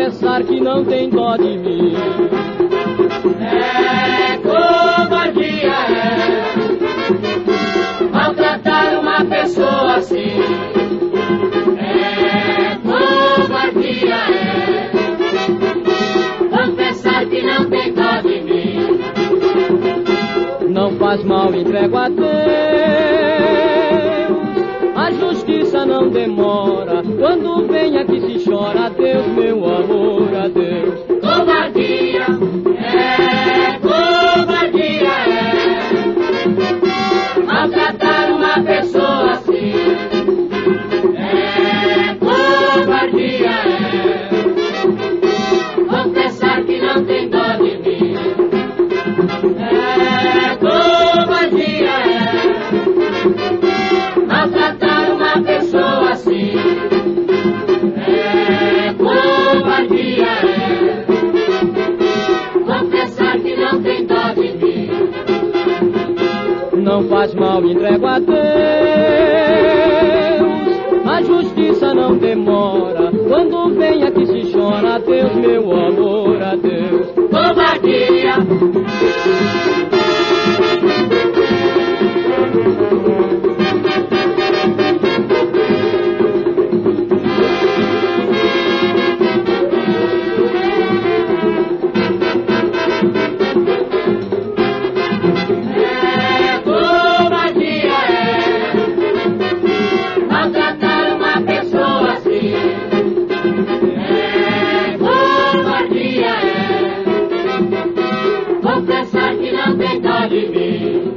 Confessar que não tem dó de mim. É covardia, maltratar uma pessoa assim. É covardia, confessar que não tem dó de mim. Não faz mal, entrego a Deus, a justiça não demora. Quando vem aqui se chora, adeus meu amor, adeus. Covardia, covardia, maltratar uma pessoa assim. É covardia, confessar que não tem dó de mim. É covardia, maltratar uma pessoa assim. É covardia, confessar que não tem dó de mim. Não faz mal, entrego a Deus, a justiça não demora. Quando vem aqui se chora, adeus meu amor, adeus. Covardia, maltratar uma pessoa assim. É covardia, confessar que não tem dó de mim.